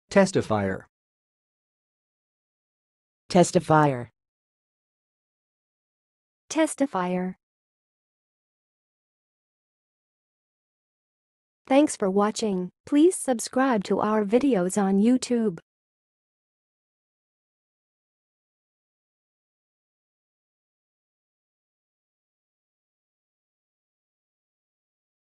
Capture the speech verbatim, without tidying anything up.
testifier, testifier, testifier. Thanks for watching. Please subscribe to our videos on YouTube.